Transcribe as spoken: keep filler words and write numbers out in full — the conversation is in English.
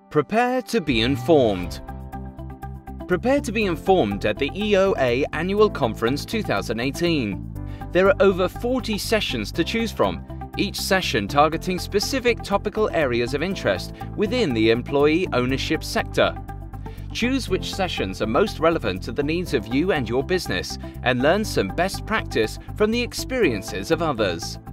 Prepare to be informed. Prepare to be informed at the E O A Annual Conference two thousand eighteen. There are over forty sessions to choose from, each session targeting specific topical areas of interest within the employee ownership sector. Choose which sessions are most relevant to the needs of you and your business, and learn some best practice from the experiences of others.